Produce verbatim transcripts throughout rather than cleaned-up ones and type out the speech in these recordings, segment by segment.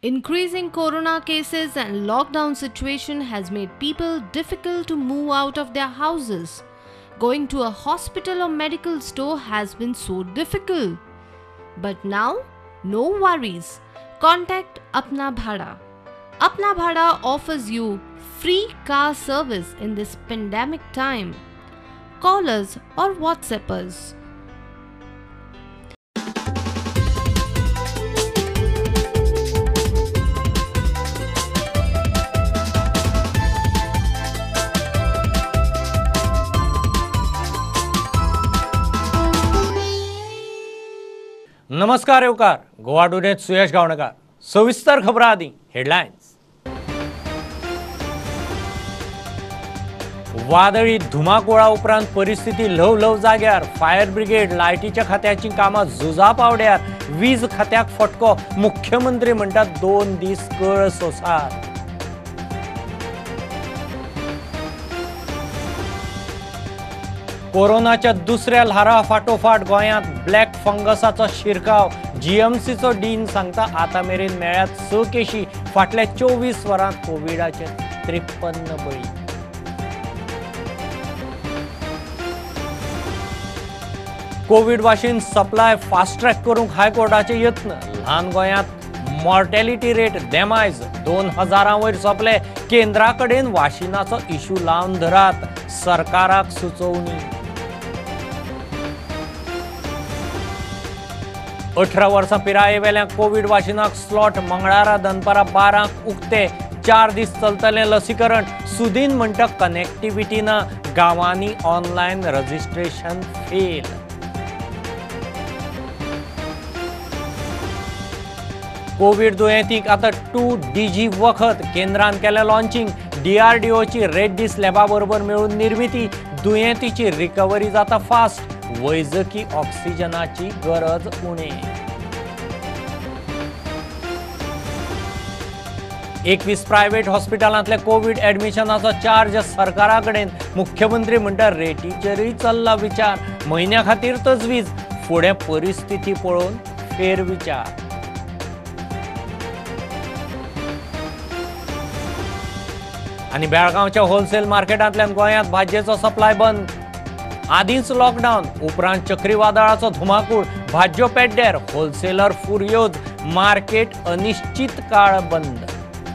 Increasing corona cases and lockdown situation has made people difficult to move out of their houses. Going to a hospital or medical store has been so difficult. But now, no worries. Contact Apna Bhada. Apna Bhada offers you free car service in this pandemic time. Call us or WhatsApp us. नमस्कार येवकार गोवा टुडेंत सुयश गावणकार सविस्तर खबरां आदी headlines वादळी धुमाकुळा उपरांत परिस्थिती ल्हव ल्हव जाग्यार फायर ब्रिगेड लायटीच्या खात्याची कामां झुजा पावड्यार वीज खात्याक फटको मुख्यमंत्री म्हणटात दोन दीस कळ सोंसार कोरोनाच्या दुसऱ्या ल्हारा फाटोफाट गोंयांत ब्लॅक फंगसाचो शिरकाव जीएमसीचो डीन सांगता आतां मेरेन मेळ्ळ्यात स केशी फाटल्या चोवीस वरांत कोविडाचे त्रेपन्न बळी कोविड वाशीन सप्लाय फास्ट ट्रॅक करूंक हायकोर्टाचे यत्न ल्हान गोंयांत मॉर्टेलिटी रेट डेमायज दोन हजारां वयर सोंपले केंद्रा कडेन वाशिनाचो इशू लावन धरात सरकाराक सुचोवणी अठरा वर्सां पिराये वेल्या कोविड वाशिनाक स्लॉट मंगळारा दनपारा बारांक उक्ते चार दीस चलतलें लसीकरण सुदीन म्हणटा कनेक्टिविटी ना गांवांनी ऑनलायन रजिस्ट्रेशन फेल कोविड दुयेंतीक आतां टू डीजी वखद केंद्रान केलें लॉन्चिंग डीआरडीओची रेड्डी स्लॅबा बरोबर मेळून निर्मिती दुयेंतीची रिकवरी जाता फास्ट वैजकी ऑक्सिजनाची गरज उणे एकवीस प्रायव्हेट हॉस्पिटलांतले कोविड एडमिशनाचो चार्ज सरकारा कडेन मुख्यमंत्री म्हणटा रेटीचेरय चल्ला विचार म्हयन्या खातीर तजवीज फुडें परिस्थिती पळोवन फेरविचार आनी बेळगांवच्या होलसेल मार्केटांतल्यान गोंयांत भाजयेचो सप्लाय बंद आदींच लॉकडावन उपरांत चक्रीवादळाचो धुमाकूळ भाज्यो पेड्ड्यार होलसेलर फुर्योज मार्केट अनिश्चित काळ बंद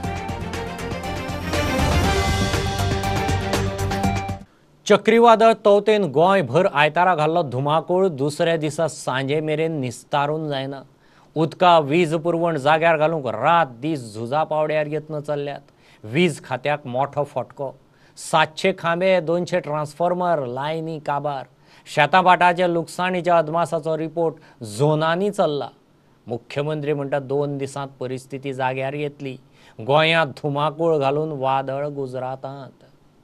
चक्रीवादळ तवतेन गोंयभर आयतारा घाल्लो धुमाकूळ दुसऱ्या दिसा सांजे मेरेन निस्तारून जायना उदका वीज पुरवण जाग्यार घालूंक रात दीस झुजा पावड्यार यत्न चल्ल्यात वीज खात्याक मोठो फटको सातशे खांबे दोनशे ट्रान्सफॉर्मर लायनी काबार शेताभाटाच्या लुकसाणीच्या अदमासाचो रिपोर्ट झोनांनी चल्ला मुख्यमंत्री म्हणटा दोन दिसांत परिस्थिती जाग्यार येतली गोंयांत धुमाकूळ घालून वादळ गुजरातांत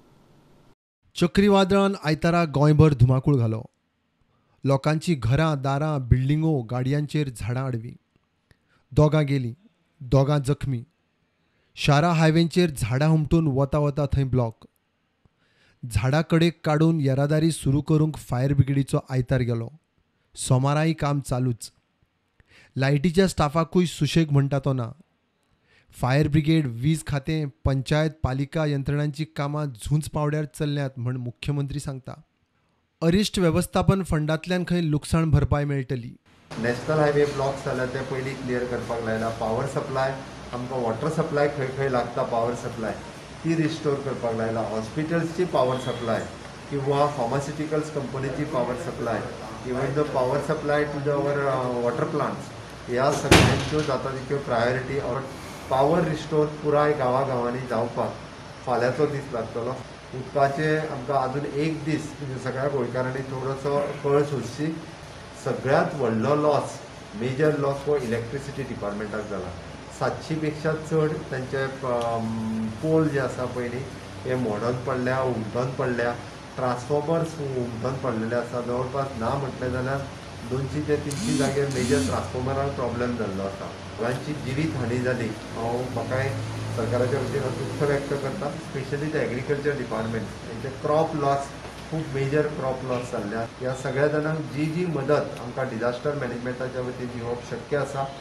चक्रीवादळान आयतारा गोंयभर धुमाकूळ घालो लोकांची घरां दारां बिल्डिंगो गाडयांचेर झाडां आडवी दोगां गेलीं दोगां जखमी शारा हायवेंचेर झाडां हुमटून वता वता थंय ब्लॉक झाडां कडेक काडून येरादारी सुरू करूंक फायर ब्रिगेडीचो आयतार गेलो सोमाराय काम चालूच लायटीच्या स्टाफाकूय सुशेग म्हणटा तो ना फायर ब्रिगेड वीज खातें पंचायत पालिका यंत्रणांची कामां झूंज पावड्यार चल्ल्यात म्हण मुख्यमंत्री सांगता अरिश्ट वेवस्थापन फंडांतल्यान खंय लुकसाण भरपाय मेळटली नॅशनल हायवे ब्लॉक जाल्यार ते पयलीं क्लियर करपाक लायला पावर सप्लाय आमकां वॉटर सप्लाय खंय खंय लागता पावर सप्लाय ती रिस्टोर करपाक लायला हॉस्पिटल्सची पावर सप्लाय किंवा फार्मास्युटिकल्स कंपनीची power supply even the power supply to the our water plants ह्या सगळ्यांच्यो जाता तितल्यो प्रायोरिटी और पावर रिस्टोर पुराय गांवागांवांनी जावपाक फाल्यांचो दीस लागतलो उदकाचे आमकां आजून एक दीस म्हणजे सगळ्या गोंयकारांनी थोडोसो कळ सोडची सगळ्यांत व्हडलो लॉस मेजर लॉस हो इलेक्ट्रिसिटी डिपार्टमेंटाक जाला सातशी पेक्षा चड तांचे पोल जे आसा पयलीं हे मोडोन पडल्या हुमटोन पडल्या ट्रान्सफॉर्मर्स हुमटोन पडलेले आसा जवळपास ना म्हटलें जाल्यार दोनशी ते तिनशी जाग्यार मेजर ट्रान्सफॉर्मराक प्रॉब्लेम जाल्लो आसा गोंयांची जिवीत हानी जाली हांव म्हाकाय सरकाराच्या वतीन दुख्ख व्यक्त करता स्पेशली ते एग्रीकल्चर डिपार्टमेंट तेंचे क्रॉप लॉस खूब मेजर क्रॉप लॉस जाल्ल्या ह्या सगळ्या जाणांक जी जी मदत आमकां डिजास्टर मॅनेजमेंटाच्या वतीन दिवप शक्य आसा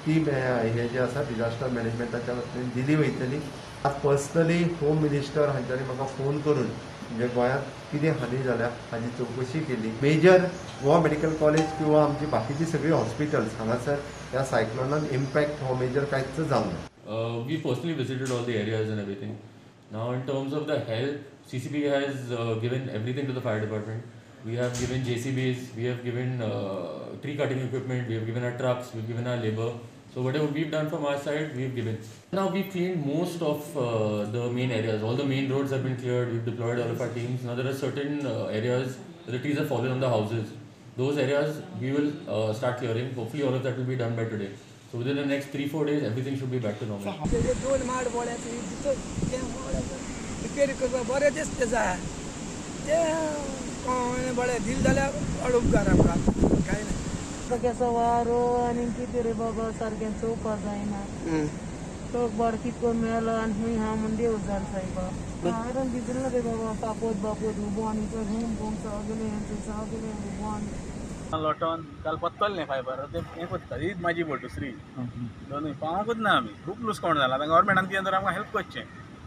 ती हे जे आसा डिजास्टर मॅनेजमेंटाच्या वतीन दिली वयतली. आज पर्सनली होम मिनिस्टर हांच्यांनी म्हाका फोन करून म्हणजे गोंयांत कितें हानी जाल्या हाची चवकशी केली. मेजर गोवा मेडिकल कॉलेज किंवा आमची बाकीची सगळी हॉस्पिटल्स हांगासर ह्या सायक्लोनान इम्पॅक्ट हो मेजर कांयच जावंक ना. Uh, we personally visited all the areas and everything. Now, in terms of the help, C C P has uh, given everything to the fire department. We have given J C Bs, we have given uh, tree cutting equipment, we have given our trucks, we have given our labor. So whatever we've done from our side, we've given. Now we've cleaned most of uh, the main areas. All the main roads have been cleared. We've deployed all of our teams. Now there are certain uh, areas where the trees have fallen on the houses. Those areas we will uh, start clearing. Hopefully all of that will be done by today. So within the next three four days, everything should be back to normal. दोन माड बोळ्याचं तिथं ते repair करपा बरें दिसता जाय ते बरें दिल जाल्यार अडुपकार आमकां कांय ना. केसो वारो आनी कितें रे बाबा सारकें चोवपा जायना. तो बड कितको मेलो आनी हूंय हा म्हण देव जाल सायबा आयरन दिसलें रे बाबा पापोत बापोत उबो आनी तो घूम घूम सगलें सगलें उबो आनी लोटोन काल पत्तल न्ही फायबर ते हें कोत्ता हीच म्हाजी बोट दुसरी दोनूय पावोंकूच ना आमी खूब लुसकावण जाला आतां गव्हर्मेंटान कितें तर आमकां हेल्प करचें.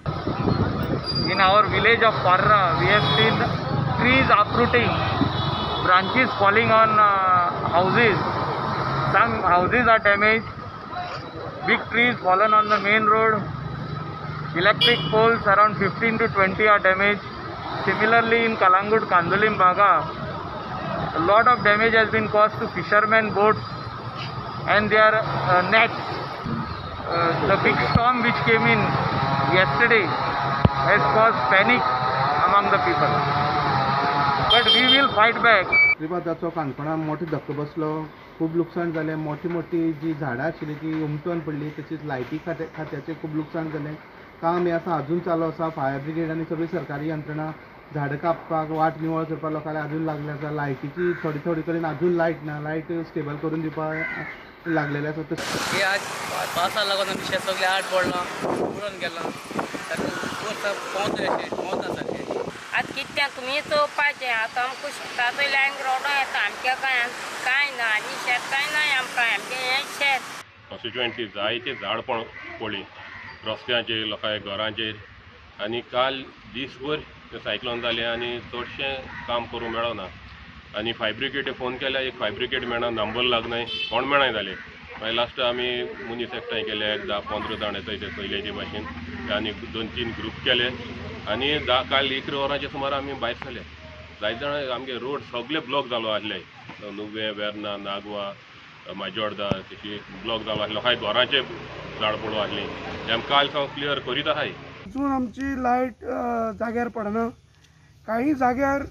In our village of Parra, we have seen trees uprooting, branches falling on uh, houses. Some houses are damaged. Big trees fallen on the main road. Electric poles around fifteen to twenty are damaged. Similarly, in Kalangut, Kandulim, Baga, a lot of damage has been caused to fishermen boats and their uh, nets. Uh, the big storm which came in yesterday has caused panic among the people. But we will fight back. चक्रीवादळाचो काणकोणा मोठो धक्को बसलो. खूब लुकसाण जालें. मोठी मोठी जी झाडां आशिल्ली ती उमटून पडली. तशीच लायटी खात्या खात्याचें खूब लुकसाण जालें. काम हें आसा अजून चालू आसा. फायर ब्रिगेड आनी सगळी सरकारी यंत्रणा झाडां कापपाक वाट निवळ करपाक लोकांक अजून लागले आसा. लायटीची थोडी थोडी कडेन अजून लायट ना. लायट स्टेबल करून दिवपाक लागलेले आसा. हे आज पावसा लागून आमचे सगळे आड पडला उडून गेला पावता अशें पावता सारकें. आतां कित्याक तुमी चोवपाचें आतां आमकां शेता वयल्यान रोडो येता आमच्या कांय कांय ना आनी शेत कांय ना आमकां आमचें हें शेत. कॉन्स्टिट्युएंसी जायते झाड पण पडली रस्त्याचेर लोकांच्या घरांचेर आनी काल दीसभर सायक्लोन जालें आनी चडशें काम करूंक मेळना. आनी फायर ब्रिगेड फोन केल्यार एक फायर ब्रिगेड मेळना. नंबर लागनाय कोण मेळनाय जालें. मागीर लास्ट आमी मनीस एकठांय केले एक धा पंदरा जाण येताय ते पयलेचे भाशेन आनी दोन तीन ग्रूप केले आनी धा काल एक वरांच्या सुमार आमी भायर सरले. जायते जाण आमगे रोड सगळे ब्लॉक जालो आसले. नुवें वेर्ना नागवा माजोर्डा तशी ब्लॉक जालो आसले. लोकांच्या घरांचे झाड पडू आसली ते आमी काल सावन क्लियर करीत आहाय. अजून आमची लायट जाग्यार पडना. काही जाग्यार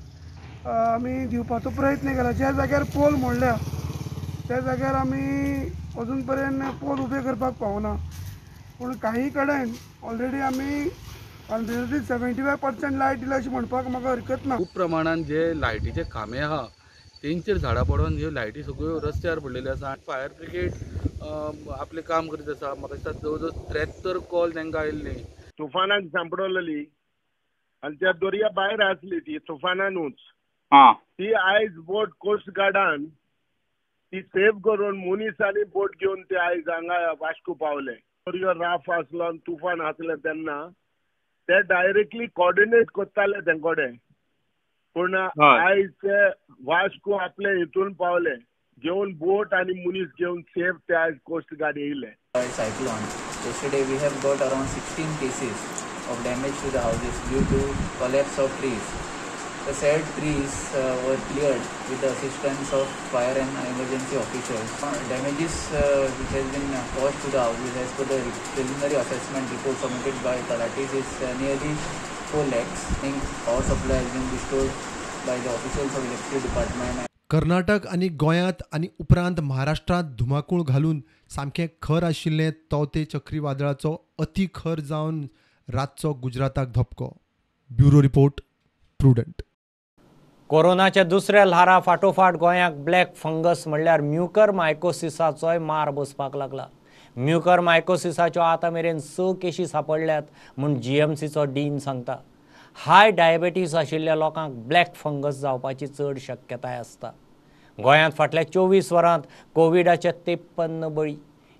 आमी दिवपाचो प्रयत्न केला. ज्या जाग्यार पोल मोडल्या त्या जाग्यार आमी अजून पर्यंत पोल उबे करपाक पावना. पूण काही कडेन ऑलरेडी आमी already seventy five percent light दिल्या अशें म्हणपाक म्हाका हरकत ना. खूब प्रमाणात जे लायटीचे खांबे आहा तेंचेर झाडां पडून ह्यो लायटी सगळ्यो रस्त्यार पडलेल्यो आसा. फायर ब्रिगेड आपलें काम करीत आसा. म्हाका दिसता जवळ जवळ त्रेहत्तर कॉल तांकां आयिल्ली. तुफानाक सांपडलेली आनी त्या दर्या भायर आसली ती तुफानानूच ती आयज बोट कोस्ट गार्डान ती सेव करून मनीस आनी बोट घेवन ते आयज हांगा वास्को पावले. दर्यो राफ आसलो आनी तुफान आसले तेन्ना ते डायरेक्टली कॉर्डिनेट करताले तेंकोडे. पूण आयज ते वास्को आपले हितून पावले घेवन बोट आनी मनीस घेवन सेफ ते आयज कोस्ट गार्ड येयले. Cyclone. Yesterday we have got around sixteen cases of damage to the houses due to collapse of trees. The said trees uh, were cleared with the assistance of fire and emergency officials. Uh, damages uh, which has been uh, caused to the houses as per the preliminary assessment report submitted by Talatis is uh, nearly four lakhs. I think power supply has been restored by the officials of electricity department. Karnataka आनी गोंयांत आनी उपरांत महाराष्ट्रांत धुमाकूळ घालून सामकें खर आशिल्लें तवते चक्रीवादळाचो अति खर जावन रातचो गुजराताक धपको. Bureau report Prudent. कोरोनाच्या दुसऱ्या ल्हारा फाटोफाट गोंयाक ब्लॅक फंगस म्हणल्यार म्युकर मायकोसिसाचोय मार बसपाक लागला. म्युकर मायकोसिसाच्यो आतां मेरेन स केशी सापडल्यात म्हूण जीएमसीचो डीन सांगता. हाय डायबेटीस आशिल्ल्या लोकांक ब्लॅक फंगस जावपाची चड शक्यताय आसता. गोंयांत फाटल्या चोवीस वरांत कोविडाचे त्रेपन्न बळी.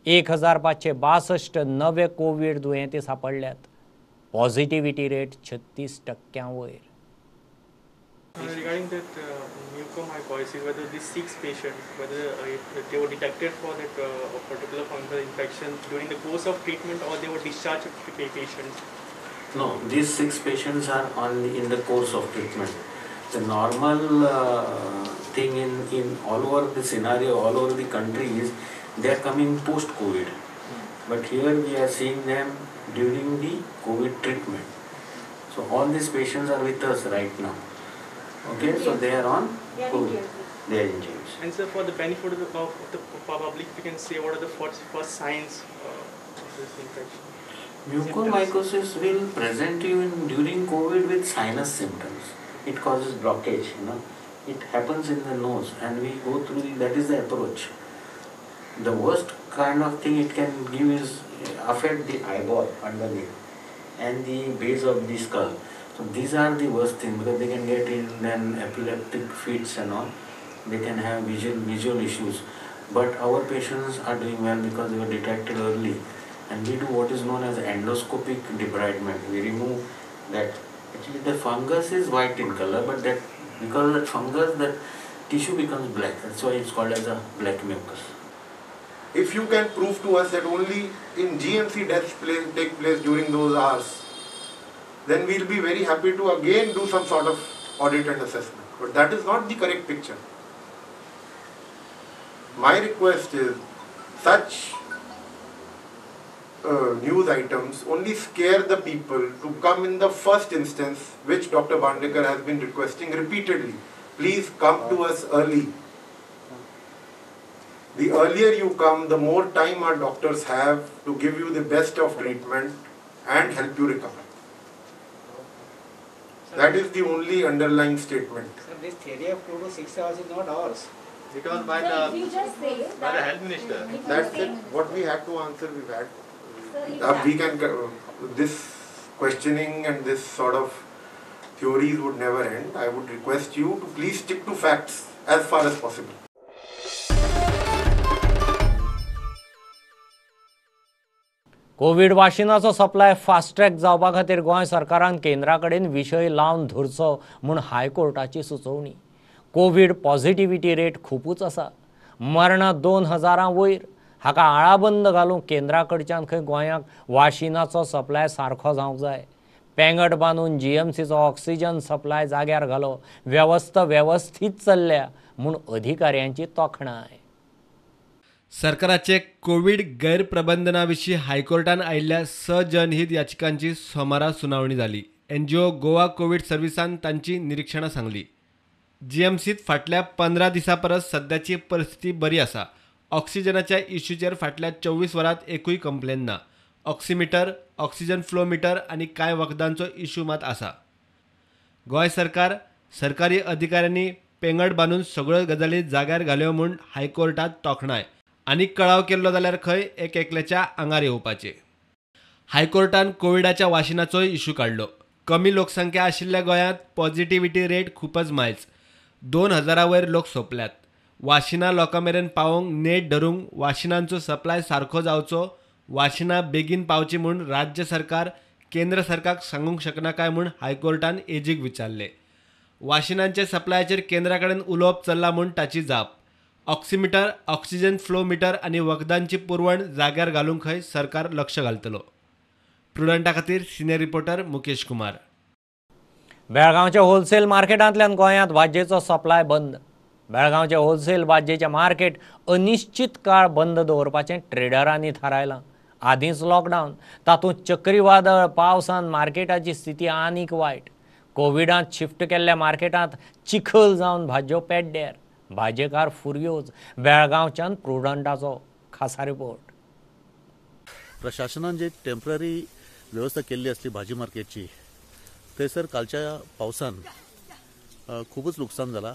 एक हजार पाचशे बासष्ट नवे कोविड दुयेंती सापडल्यात. पॉझिटिव्हिटी रेट छत्तीस टक्क्यां वयर. Uh, regarding that uh, mucormycosis, whether these six patients, whether uh, if they were detected for that uh, particular fungal infection during the course of treatment, or they were discharged to pa- patients? No, these six patients are on in the course of treatment. The normal uh, thing in, in all over the scenario, all over the country is they are coming post-COVID. But here we are seeing them during the COVID treatment. So all these patients are with us right now. Okay, so they are on COVID. They are in James. And so for the benefit of the, of the public, we can say what are the first, first signs uh, of this infection? Mucormycosis will present you in, during COVID with sinus symptoms. It causes blockage, you know. It happens in the nose and we go through the, that is the approach. The worst kind of thing it can give is affect the eyeball underneath and the base of the skull. So these are the worst things because they can get in then epileptic fits and all. They can have visual visual issues. But our patients are doing well because they were detected early. And we do what is known as endoscopic debridement. We remove that. Actually the fungus is white in color, but that because of that fungus, that tissue becomes black. That's why it's called as a black mucus. If you can prove to us that only in G M C deaths play, take place during those hours, then we'll be very happy to again do some sort of audit and assessment. But that is not the correct picture. My request is such uh, news items only scare the people to come in the first instance, which Doctor Bandekar has been requesting repeatedly. Please come to us early. The earlier you come, the more time our doctors have to give you the best of treatment and help you recover. That is the only underlying statement. Sir, this theory of two to six hours is not ours. It was by the by the health minister. That's it. What we had to answer, we've had. Uh, we can. Uh, this questioning and this sort of theories would never end. I would request you to please stick to facts as far as possible. Covid वाशिनाचो supply fast track जावपा खातीर गोंय सरकारान केंद्रा कडेन विशय लावन धरचो म्हूण हायकोर्टाची सुचोवणी. कोविड पॉझिटिव्हिटी रेट खूपच आसा. मरणां दोन हजारां वयर. हाका आळाबंद घालूंक केंद्रा कडच्यान खंय गोंयाक वाशिनाचो सप्लाय सारको जावंक जाय. पेंगट बांदून जीएमसीचो ऑक्सिजन सप्लाय जाग्यार घालो वेवस्था वेवस्थीत चल्ल्या म्हूण अधिकाऱ्यांची तोखणाय. सरकाराचे कोविड गैरप्रबंधनाविशीं हायकोर्टान आयिल्ल्या स जनहित याचिकांची सोमारा सुनावणी जाली. एनजीओ गोवा कोविड सर्व्हिसान तांची निरीक्षणां सांगली. जीएमसीत फाटल्या पंदरा दिसां परस सद्याची परिस्थिती बरी आसा. ऑक्सिजनाच्या इश्यूचेर फाटल्या चोवीस वरांत एकूय कंप्लेन ना. ऑक्सिमीटर, ऑक्सिजन फ्लो मिटर आनी कांय वखदांचो इश्यू मात आसा. गोंय सरकार सरकारी अधिकाऱ्यांनी पेंगट बांदून सगळ्यो गजाली जाग्यार घाल्यो म्हूण हायकोर्टात तोखणाय. आनी कळाव केल्लो जाल्यार खंय एक एकल्याच्या आंगार येवपाचे. हायकोर्टान कोविडाच्या वाशिनाचोय इश्यू काडलो. कमी लोकसंख्या आशिल्ल्या गोंयांत पॉझिटिव्हिटी रेट खूपच मायज. दोन हजारा वयर लोक सोंपल्यात. वाशिनां लोकां मेरेन पावोवंक नेट धरूंक वाशिनांचो सप्लाय सारको जावचो, वाशिनां बेगीन पावची म्हूण राज्य सरकार केंद्र सरकाराक सांगूंक शकना काय म्हूण हायकोर्टान एजीक विचारले. वाशिनांचे सप्लायाचेर केंद्रा कडेन उलोवप चल्लां म्हूण ताची जाप. ऑक्सिमीटर, ऑक्सिजन फ्लो मिटर आनी वखदांची पुरवण जाग्यार घालूंक खंय सरकार लक्ष घालतलो. प्रुडंटा खातीर सिनियर रिपोर्टर मुकेश कुमार. बेळगांवच्या होलसेल मार्केटांतल्यान गोंयांत भाजयेचो सप्लाय बंद. बेळगांवचे होलसेल भाजयेचें मार्केट अनिश्चित काळ बंद दवरपाचें ट्रेडरांनी थारायलां. आदींच लॉकडावन, तातूंत चक्रीवादळ पावसान मार्केटाची स्थिती आनीक वायट. कोविडांत शिफ्ट केल्ल्या मार्केटांत चिखल जावन भाजयो पेड्ड्यार. भाजयेकार फुर्योज. बेळगांवच्यान प्रुडंटाचो खासा रिपोर्ट. प्रशासनान जी टेम्पररी व्यवस्था केल्ली असली भाजी मार्केटची, थंयसर कालच्या पावसान खूपच लुकसाण जाला.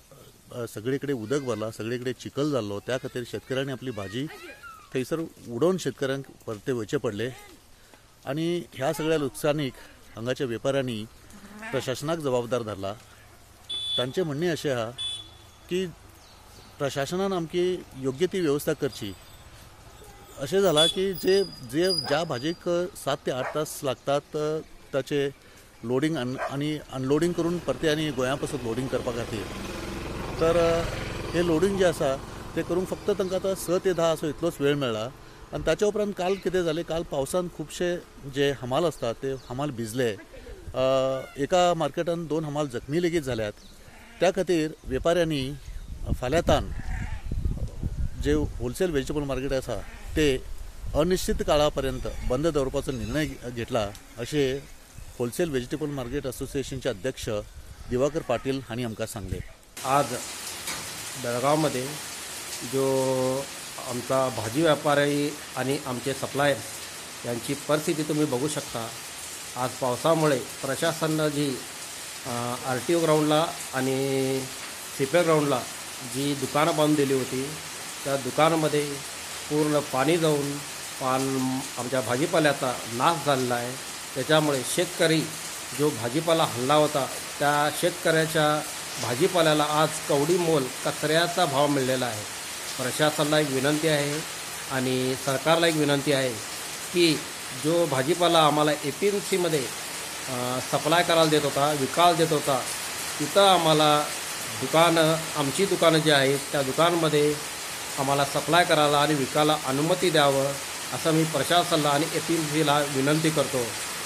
सगळीकडे उदक भरला, सगळीकडे चिखल जाल्लो. त्या खातीर शेतकऱ्यांनी आपली भाजी थंयसर उडोवन शेतकऱ्यांक परते वयचे पडले. आनी ह्या सगळ्या लुकसाणीक हांगाच्या वेपाऱ्यांनी प्रशासनाक जबाबदार धरला. तांचें म्हणणें अशें आहा की प्रशासनान आमची योग्य ती व्यवस्था करची अशें जाला की जे जे ज्या भाजीक सात ते आठ तास लागतात ताचे लोडिंग आनी अनलोडिंग करून परते आनी गोंया पासून लोडिंग करपा खातीर तर हे लोडिंग जे आसा ते करूंक फक्त तांकां आतां स ते धा असो इतलोच वेळ मेळ्ळा आनी ताच्या उपरांत काल कितें जालें काल पावसान खुबशे जे हमाल आसतात ते हमाल भिजले एका मार्केटान दोन हमाल जखमी लेगीत जाल्यात त्या खातीर वेपाऱ्यांनी फाल्यांतान जे होलसेल व्हेजिटेबल मार्केट आसा ते अनिश्चित काळा पर्यंत बंद दवरपाचो निर्णय घेतला अशें होलसेल व्हेजिटेबल मार्केट असोसिएशनचे अध्यक्ष दिवाकर पाटील हांणी आमकां सांगले. आज बेळगावमध्ये जो आमचा भाजी व्यापारी आणि आमचे सप्लायर्स यांची परिस्थिती तुम्ही बघू शकता. आज पावसामुळे प्रशासनानं जी आर टी ओ ग्राउंडला आणि सी पी ग्राउंडला जी दुकानं बांधून दिली होती त्या दुकानामध्ये पूर्ण पाणी जाऊन पान आमच्या भाजीपाल्याचा नाश झालेला आहे. त्याच्यामुळे शेतकरी जो भाजीपाला हल्ला होता त्या शेतकऱ्याच्या भाजीपाल्याला आज कवडी मोल कचऱ्याचा भाव मिळलेला आहे. प्रशासनाला एक विनंती आहे आणि सरकारला एक विनंती आहे की जो भाजीपाला आम्हाला ए पी एम सीमध्ये सप्लाय करायला देत होता विकायला देत होता तिथं आम्हाला दुकानं आमची दुकानं जी आहेत त्या दुकानमध्ये आम्हाला सप्लाय करायला आणि विकायला अनुमती द्यावं असं मी प्रशासनाला आणि ए पी एम सीला विनंती करतो.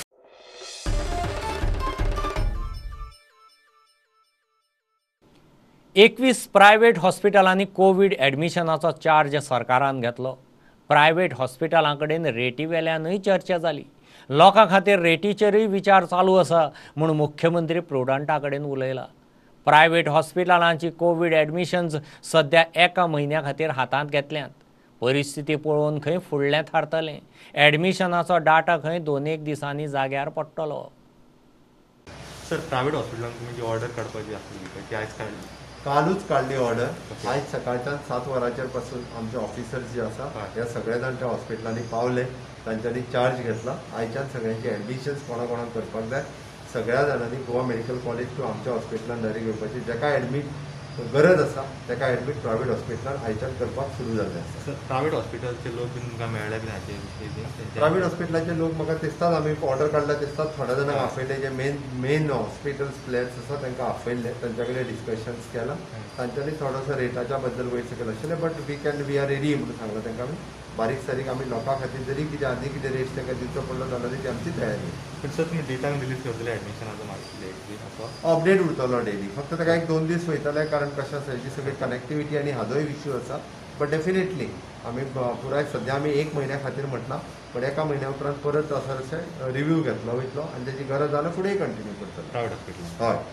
एकवीस प्रायव्हेट हॉस्पिटलांनी कोविड ॲडमिशनाचो चार्ज सरकारान घेतलो. प्रायव्हेट हॉस्पिटलां कडेन रेटी वेल्यानूय चर्चा जाली. लोकां खातीर रेटीचेरूय विचार चालू आसा म्हूण मुख्यमंत्री प्रुडंटा कडेन उलयला. प्रायव्हेट हॉस्पिटलांची कोविड ॲडमिशन्स सध्या एका म्हयन्या खातीर हातांत घेतल्यात. परिस्थिती पळोवन खंय फुडलें थारतलें. ॲडमिशनाचो डाटा खंय दोन एक दिसांनी जाग्यार पडटलो. सर प्रायव्हेट हॉस्पिटलांत तुमी जी ऑर्डर काडपाची आसली ती आयज काडली? कालूच काढली ऑर्डर. आज सकाळच्यान सात वरांचेर पासून आमचे ऑफिसर्स जे आसा हे सगळे जाण त्या हॉस्पिटलांनी पावले. तांच्यांनी चार्ज घेतला. आयच्यान सगळ्यांची ॲडमिशन्स कोणा कोणाक करपाक जाय सगळ्या जाणांनी गोवा मेडिकल कॉलेज किंवा आमच्या हॉस्पिटलांत डायरेक्ट येवपाची. जाका ॲडमीट गरज आसा ताका ॲडमीट प्रायव्हेट हॉस्पिटलांत आयच्यान करपाक सुरू जाल्लें आसा. प्रायव्हेट हॉस्पिटलचे लोक बीन तुमकां मेळ्ळे बी हाचे प्रायव्हेट हॉस्पिटलाचे लोक म्हाका दिसतात आमी ऑर्डर काडला दिसतात थोड्या जाणांक आफयले जे मेन मेन हॉस्पिटल्स प्लेयर्स आसा तांकां आफयल्ले तांच्या कडेन डिस्कशन्स केला. तांच्यांनी थोडोसो रेटाच्या बद्दल वयर सकयल आशिल्लें but we can we are ready म्हणून सांगलां तांकां आमी बारीक सारीक आमी लोकां खातीर जरी कितें आनी कितें रेट तांकां दिवचो पडलो जाल्यार ती आमची तयारी. पण सर तुमी डेटाक रिलीज करतले ॲडमिशनाचो मागीर डेट बी असो अपडेट उरतलो डेली. फक्त ताका एक दोन दीस वयतले कारण कशें आसा हेची सगळी कनेक्टिविटी आनी हाजोय इश्यू आसा. बट डेफिनेटली आमी पुराय सद्या आमी एक म्हयन्या खातीर म्हटलां पण एका म्हयन्या उपरांत परत असो अशें रिव्यू घेतलो वयतलो आनी तेची गरज जाल्यार फुडेंय कंटिन्यू करतलो प्रायव्हेट हॉस्पिटल. हय.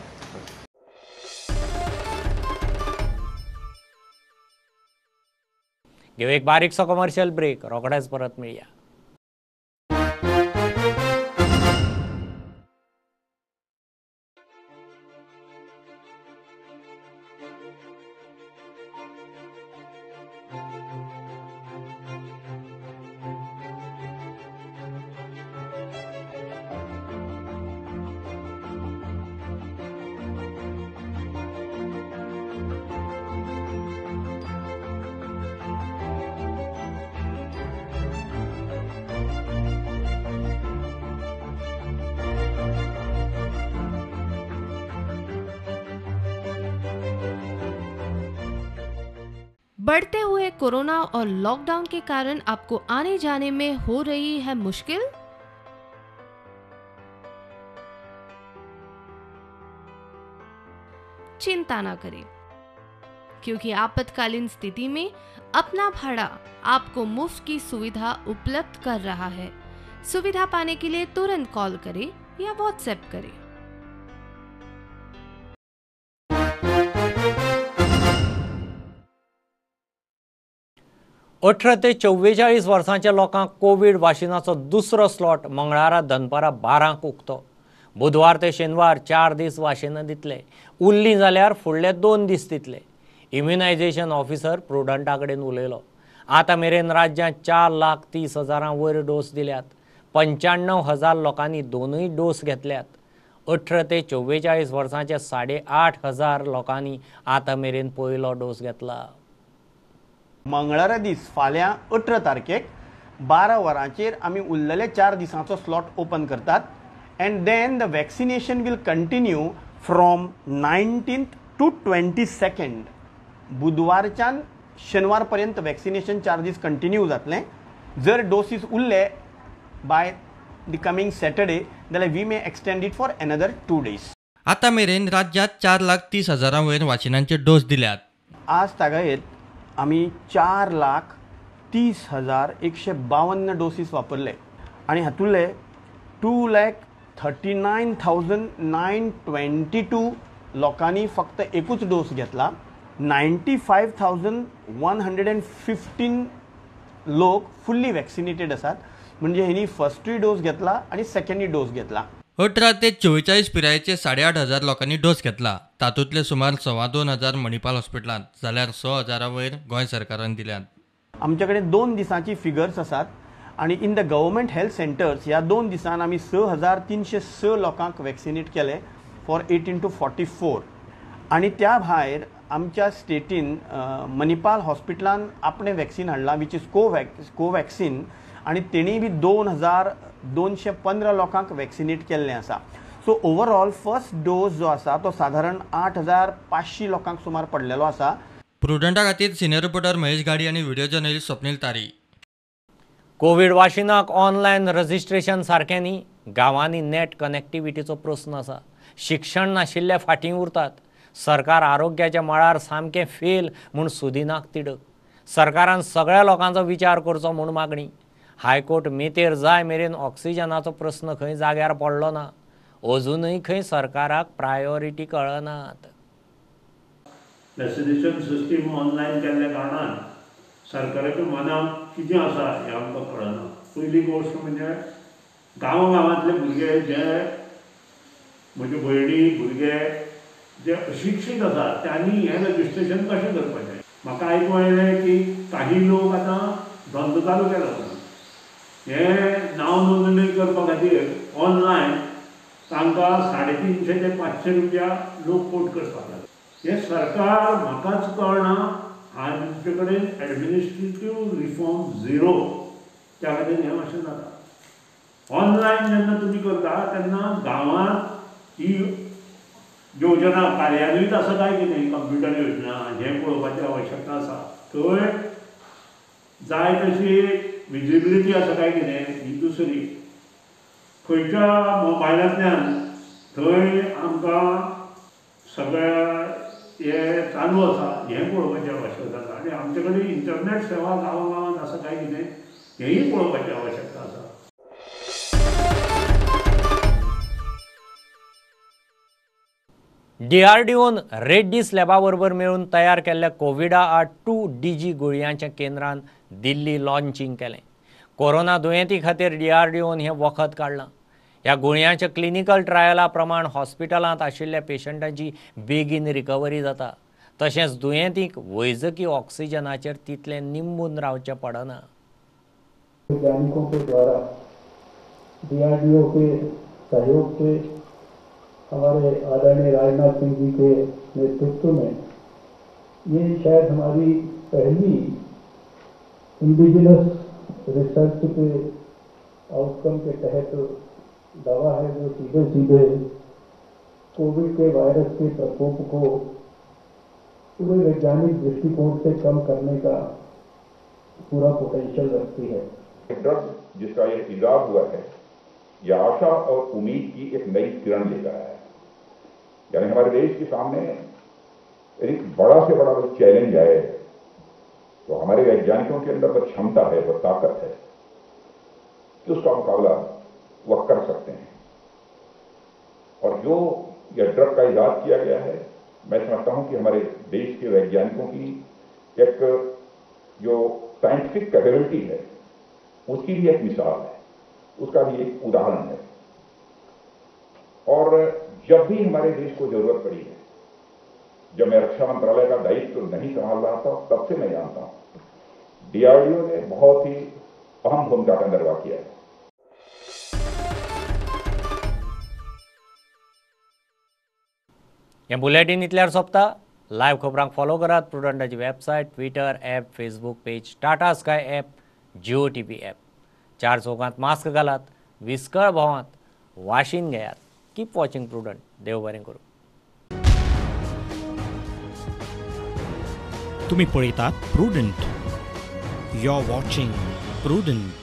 घेऊ एक बारीकसो कमर्शियल ब्रेक. रोखडेच परत मेळया. बढ़ते हुए कोरोना और लॉकडाउन के कारण आपको आने जाने में हो रही है मुश्किल? चिंता ना करें, क्योंकि आपातकालीन स्थिति में अपना भाड़ा आपको मुफ्त की सुविधा उपलब्ध कर रहा है. सुविधा पाने के लिए तुरंत कॉल करें या व्हाट्सएप करें. अठरा ते चव्वेचाळीस वर्सांच्या लोकांक कोविड वाशिनाचो दुसरो स्लॉट मंगळारा दनपारा बारांक उक्तो. बुधवार ते शेनवार चार दीस वाशिनां दितले. उरलीं जाल्यार फुडले दोन दीस दितले. इम्युनायझेशन ऑफिसर प्रुडंटा कडेन उलयलो. आतां मेरेन राज्यांत चार लाख तीस हजारां वयर डोस दिल्यात. पंच्याण्णव हजार लोकांनी दोनूय डोस घेतल्यात. अठरा ते चव्वेचाळीस वर्सांच्या साडे आठ हजार लोकांनी आतां मेरेन पयलो डोस घेतला. मंगळारा दीस फाल्यां अठरा तारखेक बारा वरांचेर आमी उरलेले चार दिसांचो स्लॉट ओपन करतात and then the vaccination will continue from nineteenth to twenty second. बुधवारच्यान शेनवार पर्यंत वॅक्सिनेशन चार दीस कंटिन्यू जातलें. जर डोसीस उरले बाय द कमिंग सॅटर्डे जाल्यार we may extend it for another two days. आतां मेरेन राज्यांत चार लाख तीस हजारां वयर वाशिनांचे डोस दिल्यात. आज तागायत आमी चार लाख तीस हजार एकशे बावन्न डोसीस वापरले आनी हातूंतले two lakh thirty nine thousand nine twenty two लोकांनी फक्त एकूच डोस घेतला. Ninety five thousand one hundred and fifteen लोक फुल्ली वॅक्सिनेटेड आसात. म्हणजे हेणी फर्स्टूय डोस घेतला आनी सेकंडूय डोस घेतला. अठरा ते चोवेचाळीस पिरायेचे साडे आठ हजार लोकांनी डोस घेतला. तातूंतले सुमार सव्वा दोन हजार मणिपाल हॉस्पिटलांत जाल्यार स हजारा वयर गोंय सरकारान दिल्यात. आमचे कडेन दोन दिसांची फिगर्स आसात आनी in the government health centres ह्या दोन दिसान आमी स हजार तिनशे स लोकांक वॅक्सिनेट केले for eighteen to forty four. आनी त्या भायर आमच्या स्टेटीन मणिपाल हॉस्पिटलान आपणें वॅक्सिन हाडलां वीच इज कोवॅक्स कोवॅक्सिन आनी तेणी बी दोन हजार दोनशे पंदरा लोकांक वॅक्सिनेट केल्लें आसा. सो ओवरऑल फर्स्ट डोस जो आसा तो साधारण आठ हजार पांचशी लोकांक सुमार पडलेलो आसा. प्रुडंटा खातीर सिनियर रिपोर्टर महेश गाडी आनी व्हिडिओ जर्नलिस्ट स्वप्नील तारी. कोविड वाशिनाक ऑनलायन रजिस्ट्रेशन सारकें न्ही. गांवांनी नेट कनेक्टिविटीचो प्रस्न आसा. शिक्षण नाशिल्ले फाटीं उरतात. सरकार आरोग्याच्या मळार सामकें फेल म्हूण सुदिनाक तिडक. सरकारान सगळ्या लोकांचो विचार करचो म्हूण मागणी. हायकोर्ट मेतेर जाय मेरेन ऑक्सिजनाचो प्रस्न खंय जाग्यार पडलो ना. अजुनूय खंय सरकाराक प्रायोरिटी कळनात. वॅक्सिनेशन सिस्टीम ऑनलायन केल्ल्या कारणान सरकाराच्या मनांत कितें आसा हें आमकां कळना. पयली गोश्ट म्हणजे गांवागांवांतले भुरगे जे म्हजे भयणी भुरगे जे अशिक्षीत आसात त्यांनी हें रजिस्ट्रेशन कशें करपाचें. म्हाका आयकूं येयलें की काही लोक आतां धंदो चालू केलो. हें नांव नोंदणी करपा खातीर ऑनलायन तांकां साडे तिनशे ते पांचशे रुपया लोक पोट करपाक लागले. हें सरकार म्हाकाच कळना. आमचे कडेन एडमिनिस्ट्रेटीव रिफॉर्म झिरो त्या खातीर हें अशें जाता. ऑनलायन जेन्ना तुमी करता तेन्ना गांवांत ही योजना कार्यान्वीत आसा काय कितें कंप्युटर योजना हें पळोवपाची आवश्यकता आसा. थंय जाय तशी विजिबिलिटी आसा काय कितें ही दुसरी. खंयच्या मोबायलांतल्यान थंय आमकां सगळ्या हें चालू आसा हें पळोवपाची आवश्यकता आसा. आनी आमचे कडेन इंटरनेट सेवा गांवागांवांत आसा काय कितें हेंय पळोवपाची आवश्यकता आसा. डीआरडीओन रेड्डी स्लॅबा बरोबर मेळून तयार केल्ल्या कोविडा आड टू डीजी गुळयांचें केंद्रान दिल्ली लॉन्चिंग केलें. कोरोना दुयेंती खातीर डीआरडीओन हें वखद काडलां. ह्या गुळयांच्या क्लिनिकल ट्रायला प्रमाण हॉस्पिटलांत आशिल्ल्या पेशंटांची बेगीन रिकवरी जाता. तशेंच दुयेंतींक वैजकी ऑक्सिजनाचेर तितलें निंबून रावचें पडना. वैज्ञानिकों के द्वारा डीआरडीओ के सहयोग से हमारे आदरणीय राजनाथ सिंह जी के नेतृत्व में ये शायद हमारी पहली इंडिजिनस रिसर्च के आउटकम के तहत दवा है जो सीधे सीधे कोविड के वायरस के प्रकोप को पूरे वैज्ञानिक दृष्टिकोण से कम करने का पूरा पोटेंशियल रखती है. ड्रग जिसका ये इजाद हुआ है यह आशा और उम्मीद की एक नई किरण लेकर आया है. यानी हमारे देश के सामने एक बड़ा से बड़ा कोई चैलेंज है तो हमारे वैज्ञानिकों के अंदर वो क्षमता है वो ताकत है कि उसका मुकाबला वह कर सकते हैं. और जो यह ड्रग का इजाद किया गया है मैं समझता हूं कि हमारे देश के वैज्ञानिकों की एक जो साइंटिफिक कैपेबिलिटी है उसकी भी एक मिसाल है, उसका भी एक उदाहरण है. और जब भी हमारे देश को जरूरत पड़ी है, जब मैं रक्षा मंत्रालय का दायित्व तो नहीं संभाल रहा था तब से मैं जानता हूं डीआरडीओ ने बहुत ही अहम भूमिका का निर्वाह किया है. हे बुलेटिन इतल्यार सोंपता. लायव्ह खबरांक फॉलो करात प्रुडंटाची website, Twitter app, Facebook page, Tata sky app, Jio TV app. चार चौकांत मास्क घालात, विस्कळ भोंवात, वाशीन घेयात. Keep watching prudent. देव बरें करूं. तुम्ही पळयतात Prudent. You are watching prudent.